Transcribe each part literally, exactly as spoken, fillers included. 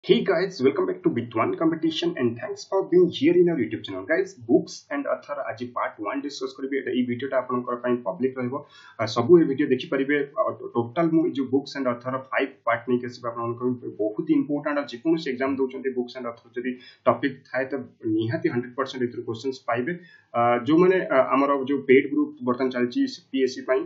Hey guys, welcome back to Bit One Competition and thanks for being here in our YouTube channel. Guys, books and author आज part one discuss करिवे एटा ई video टा आपनकर पई public रहबो सबु ए video देखि परिबे टोटल मु जो books and author five part नै केसे आपनकर बहुत इंपोर्टेंट जे कोन से एग्जाम दोचंते बुक्स एंड ऑथर जदी टॉपिक थाए त निहाती हंड्रेड परसेंट इतर क्वेश्चंस पाइबे जो माने हमर जो पेड ग्रुप बर्तन चलची पीएससी पई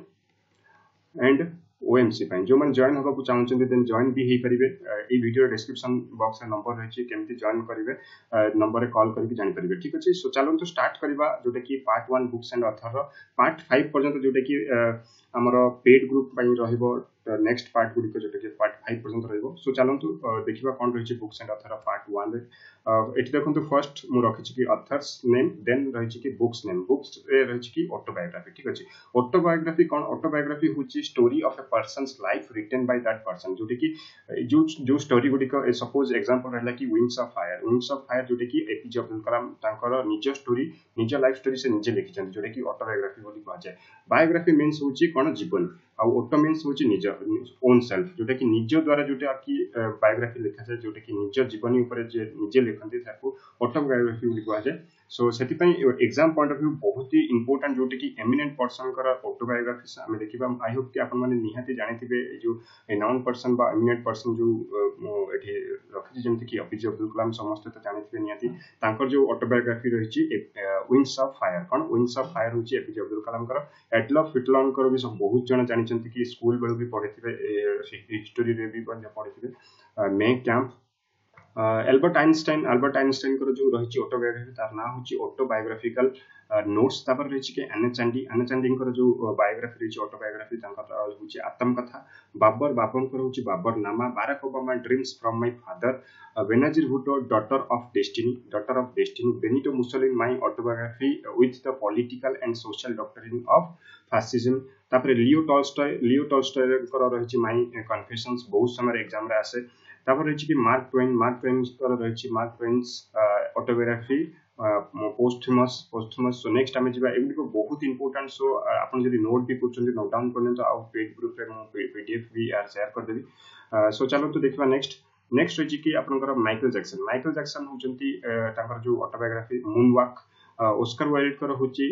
एंड ओएमसी पाइन जो मन जॉइन होगा चाहते देन जॉइन भी हो पारे ये वीडियो डिस्क्रिप्शन बॉक्स में नंबर रही केमती जॉइन करेंगे नंबर कॉल करके जानी पारे ठीक अच्छे सो चलो तो स्टार्ट करवा जोटा कि part one books and author part five पर्यंत जोटा कि आमर पेड ग्रुप रहिबो नेक्स्ट पार्ट गुडी जोटा कि पार्ट फाइव पर्यंत रहिबो सो चलो तो देखिबा कोन रही books and author part one रे एठी देखंतु फर्स्ट मु रखिछि कि ऑथर्स नेम देन रही कि बुक्स नेम बुक्स रे रही कि ऑटोबायोग्राफी ठीक अछि ऑटोबायोग्राफी कोन ऑटोबायोग्राफी होछि story of a person's life written by that person जोटा कि जो जो स्टोरी गुडी को सपोज एग्जांपल रहला कि wings of fire wings of fire जोटा कि एपीजे अब्दुल कलाम तांकर निज स्टोरी निज लाइफ स्टोरी से निजे लिखिछन जोटा कि ऑटोबायोग्राफी बोली कहा जाय बायोग्राफी मीन्स होछि कोन जीवन आ ऑटो मीन्स होछि निज ओन सेल्फ जोटा कि निज द्वारा जोटा कि बायोग्राफी लिखा जाय जोटा कि निज जीवन ऊपर जे निजे लिखंती ताको ऑटोबायोग्राफी बोली कहा जाय सो सेति पई एग्जाम पॉइंट ऑफ व्यू बहुत ही इंपोर्टेंट जोटा कि एमिनेंट पर्सन कर ऑटोबायोग्राफी से हमें देखिबा आई होप कि आपन माने निहाती जानिथिबे जो नाउन पर्सन बा एमिनेंट पर्सन जो एठी रखि जेमति कि एपीजे अब्दुल कलाम समस्त तो जानिथिबे निहाती तांकर जो ऑटोबायोग्राफी रहिछि विंग्स ऑफ फायर कोन विंग्स ऑफ फायर होछि एपीजे अब्दुल कलाम कर एडलफ हिटलर कर भी सब बहुत जन जानिचंती कि स्कूल बेल भी पढिथिबे हिस्ट्री रे भी पढिथिबे Mein Kampf Albert Einstein Albert Einstein को जो रही ऑटोबायोग्राफी तार ना होची ऑटोबायोग्राफिकल नोट्स तापर रही कि N H Chandy N H Chandy को जो बायोग्राफी रही ऑटोबायोग्राफी तांकर होची आत्मकथा बाबर बापन को होची Baburnama Barack Obama dreams from my father Benazir Bhutto daughter of destiny daughter of destiny Benito Mussolini my autobiography with the political and social doctrine of fascism तापर Leo Tolstoy Leo Tolstoy को रही my confessions बहुत समय exam रे आसे तापर रही कि मार्क ट्वेन मार्क ट्वेन कर रही Mark Twain's autobiography posthumous posthumous so next आमे जिबा एबडी को बहुत इंपोर्टेंट सो आपन जदी नोट भी करछन नोट डाउन करने तो आउ पेड ग्रुप रे मो पीडीएफ भी आर शेयर कर देबी सो चलो तो देखबा नेक्स्ट नेक्स्ट रही कि आपनकर माइकल जैक्सन माइकल जैक्सन होचंती तांकर जो autobiography moonwalk Oscar Wilde कर होची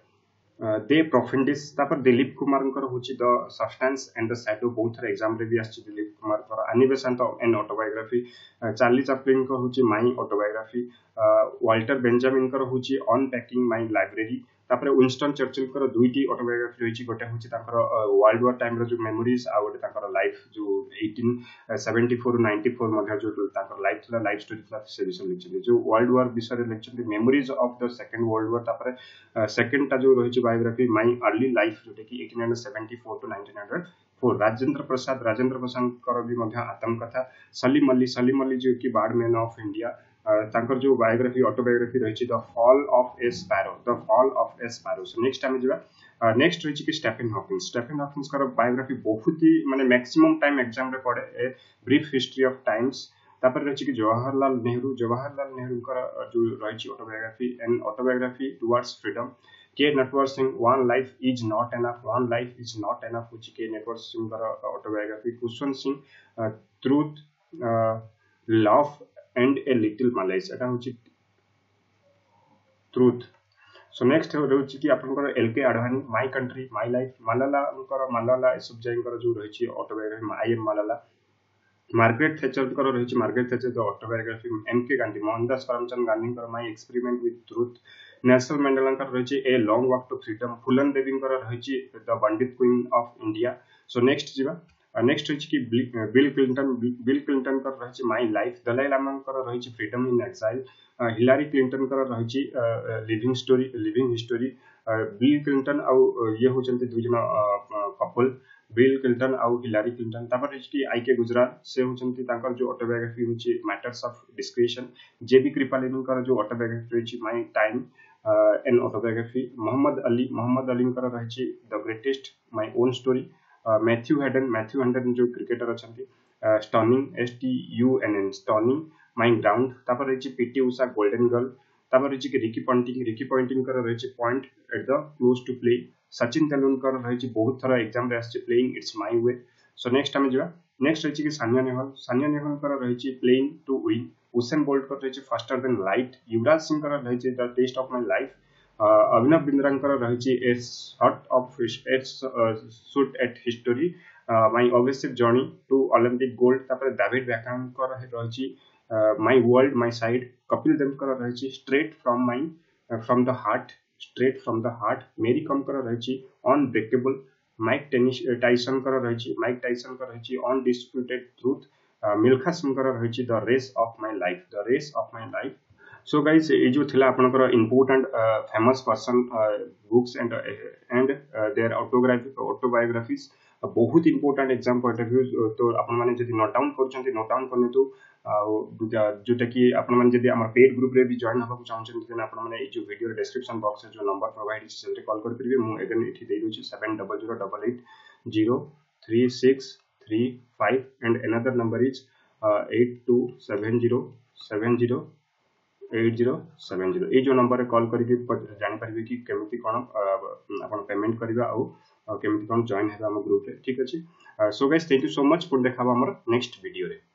दे प्रोफेंडिस तापर दिलीप कुमार कर होची the substance and the shadow बहुत सारे एग्जाम रे भी आछि दिलीप कुमार कर एनिमेशन तो एन ऑटोबायोग्राफी चार्ली चैपलिन कर होची माय ऑटोबायोग्राफी वाल्टर बेंजामिन कर होची अनपैकिंग माय लाइब्रेरी तापर विंस्टन चर्चिल कर दुईटी ऑटोबायोग्राफी रही गोटे होची ताकर वर्ल्ड वॉर टाइम रो जो मेमोरीज आ गोटे ताकर लाइफ जो eighteen seventy four ninety four मध्ये जो ताकर लाइफ थला लाइफ स्टोरी थला से विषय लिखछन जो वर्ल्ड वॉर विषय रे लिखछन memories of the second world war तापर सेकंड टा जो रही बायोग्राफी माय अर्ली लाइफ जोटे कि eighteen seventy four to nineteen hundred four Rajendra Prasad Rajendra Prasad कर भी मध्ये आत्मकथा सलीम अली सलीम अली जो कि बार्डमैन ऑफ इंडिया तांकर जो बायोग्राफी ऑटोबायोग्राफी रही the fall of a sparrow the fall of a sparrow so next आमे जिबा नेक्स्ट रही कि स्टेफन हॉकिंग स्टेफन हॉकिंग कर बायोग्राफी बहुत ही माने मैक्सिमम टाइम एग्जाम रे पड़े a brief history of times तापर रही कि जवाहरलाल नेहरू जवाहरलाल नेहरू कर जो रही autobiography and autobiography towards freedom के Natwar Singh one life is not enough one life is not enough होची के नटवर सिंह कर autobiography Khushwant Singh truth love and a little malice एटा होची ट्रूथ सो नेक्स्ट होची कि आपनकर LK Advani my country my life Malala कर मलाला सब जाइन कर जो रही autobiography I am Malala Margaret Thatcher कर रही Margaret Thatcher the autobiography MK Gandhi Mohandas Karamchand Gandhi कर my experiment with truth Nelson Mandela कर रही a long walk to freedom Phoolan Devi कर रही the bandit queen of India so next जीवा नेक्स्ट रही कि बिल क्लिंटन बिल क्लिंटन कर रही माय लाइफ दलाई लामा कर रही freedom in exile Hillary Clinton कर रही living story living history Bill Clinton आउ ये होचंती दुई जन कपल बिल क्लिंटन आउ हिलारी क्लिंटन तापर रही कि आईके गुजराल से होचंती तांकर जो ऑटोबायोग्राफी होची matters of description JB Kripalani कर जो ऑटोबायोग्राफी रही my time an autobiography Muhammad Ali Muhammad Ali कर रही the greatest my own story Matthew Hayden Matthew Hayden जो क्रिकेटर अछंती stunning S T U N N stunning my ground तापर रही PT Usha golden girl तापर रही कि रिकी पॉन्टिंग रिकी पॉन्टिंग कर रही point at the close to play Sachin Tendulkar रही बहुत थरा एग्जाम रे आछि playing it's my way so next आमे जिबा नेक्स्ट रही सानिया नेहवाल सानिया नेहवाल रही playing to win Usain Bolt रही faster than light Yuvraj Singh रही the test of my life Abhinav Bindra रही a shot of a shoot at history my obsessive journey to Olympic gold तापर David Beckham रही my world my side Kapil Dev रही straight from my from the heart straight from the heart Mary Kom रही unbreakable Mike Tyson रही Mike Tyson रही undisputed truth Milkha Singh रही the race of my life the race of my life so guys ये जो थिला आपनकर important famous person books and and their autography autobiographies बहुत important exam point of view तो आपण माने जदी नोट डाउन करछन्ती नोट डाउन करने तो जोटा कि आपण माने जदी हमर पेड ग्रुप रे भी जॉइन होबा चाहछन्ती देन आपण माने ए जो वीडियो डिस्क्रिप्शन बॉक्स रे जो नंबर प्रोवाइड छै सेंटर कॉल कर परिबे मु अगेन एठी दे दोछि seven zero zero eight eight zero three six three five and another number is uh, eight two seven zero seven zero eight zero seven zero ए जो number रे call करके जानि परिबे कि केमिति कोन आपण पेमेंट करबा आ केमिति कोन जॉइन हेबा हम ग्रुप रे ठीक अछि so guys thank you so much पुन देखाबा हमर नेक्स्ट वीडियो रे।